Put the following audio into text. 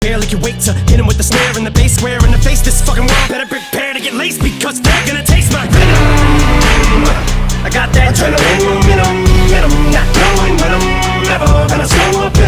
barely can wait to hit him with the snare and the bass square in the face. This fucking